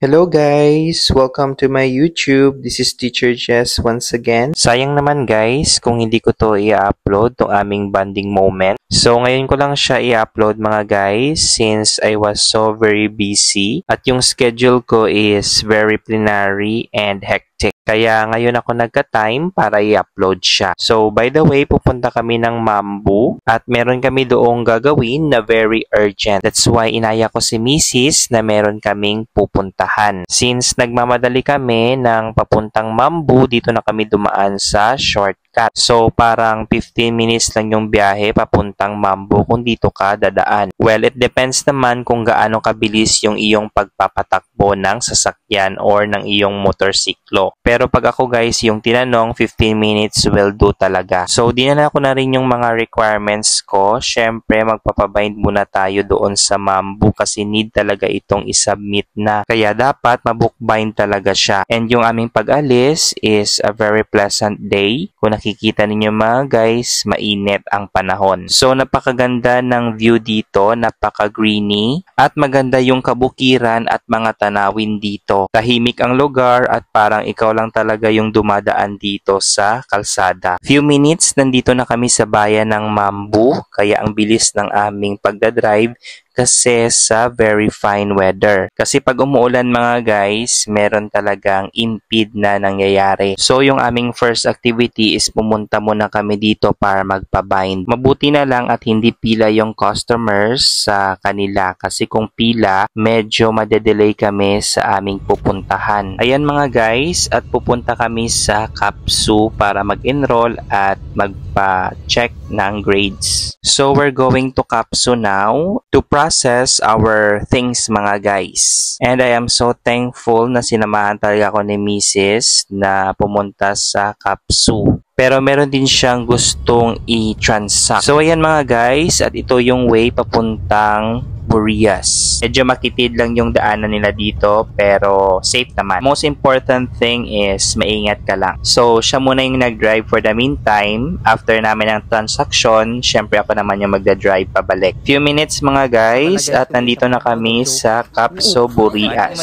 Hello guys! Welcome to my YouTube. This is Teacher Jess once again. Sayang naman guys kung hindi ko to i-upload tong aming bonding moment. So ngayon ko lang siya i-upload mga guys since I was so very busy at yung schedule ko is very plenary and hectic. Kaya ngayon ako nagka-time para i-upload siya. So by the way, pupunta kami ng Mambu at meron kami doong gagawin na very urgent. That's why inaya ko si Mrs. na meron kaming pupuntahan. Since nagmamadali kami ng papuntang Mambu, dito na kami dumaan sa shortcut. So parang 15 minutes lang yung biyahe papuntang Mambu kung dito ka dadaan. Well, it depends naman kung gaano kabilis yung iyong pagpapatakbo ng sasakyan or ng iyong motorsiklo. Pero pag ako guys, yung tinanong, 15 minutes will do talaga. So, dinala ko na rin yung mga requirements ko. Syempre, magpapabind muna tayo doon sa Mambu kasi need talaga itong isubmit na. Kaya dapat mabookbind talaga siya. And yung aming pag-alis is a very pleasant day. Kung nakikita ninyo mga guys, mainit ang panahon. So, napakaganda ng view dito, napaka-greeny. At maganda yung kabukiran at mga tanawin dito. Tahimik ang lugar at parang ikaw lang talaga yung dumadaan dito sa kalsada. Few minutes, nandito na kami sa bayan ng Mambu, kaya ang bilis ng aming pagdadrive kasi sa very fine weather. Kasi pag umuulan mga guys, meron talagang impede na nangyayari. So yung aming first activity is pumunta muna kami dito para magpabind. Mabuti na lang at hindi pila yung customers sa kanila kasi kung pila, medyo madedelay kami sa aming pupuntahan. Ayan mga guys, at pupunta kami sa Kapsu para mag-enroll at magpa-check ng grades. So we're going to Kapsu now to process our things mga guys. And I am so thankful na sinamahan talaga ako ni Mrs. na pumunta sa Kapsu. Pero meron din siyang gustong i-transact. So ayan mga guys, at ito yung way papuntang Burias. Medyo makitid lang yung daanan nila dito pero safe naman. Most important thing is maingat ka lang. So siya muna yung nag-drive for the meantime. After namin ang transaction, syempre ako naman yung magda-drive pabalik. Few minutes mga guys at nandito na kami sa Kapsu Burias.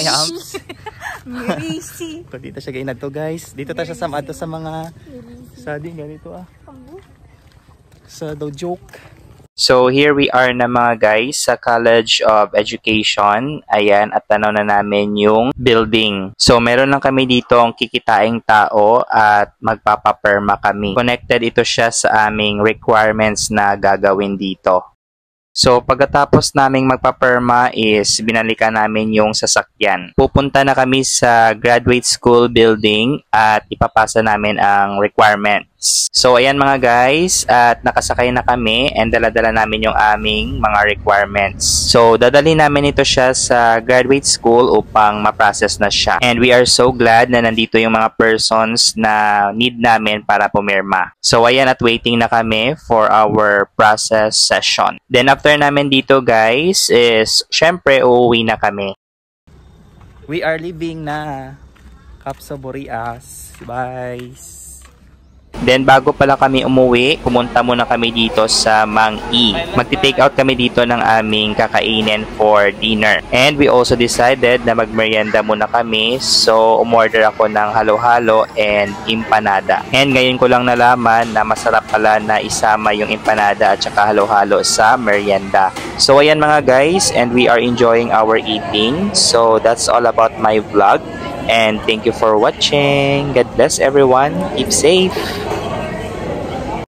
Dito siya gainad to guys. Dito ta siya sa mga sading ganito sa daw joke. So here we are na mga guys sa College of Education. Ayan, at tanaw na namin yung building. So meron lang kami dito ang kikitaing tao at magpapaperma kami. Connected ito siya sa aming requirements na gagawin dito. So, pagkatapos naming magpaperma is binalikan namin yung sasakyan. Pupunta na kami sa graduate school building at ipapasa namin ang requirements. So, ayan mga guys, at nakasakay na kami and dala-dala namin yung aming mga requirements. So, dadali namin ito siya sa graduate school upang ma-process na siya. And we are so glad na nandito yung mga persons na need namin para pumirma. So, ayan, at waiting na kami for our process session. Then, after namin dito guys is syempre uuwi na kami. We are leaving na Kapsu Burias. Bye. Then bago pala kami umuwi, pumunta muna kami dito sa Mang E. Magti-take out kami dito ng aming kakainin for dinner. And we also decided na magmerienda muna kami. So umorder ako ng halo-halo and empanada. And ngayon ko lang nalaman na masarap pala na isama yung empanada at saka halo-halo sa merienda. So ayan mga guys, and we are enjoying our eating. So that's all about my vlog. And thank you for watching. God bless everyone. Keep safe.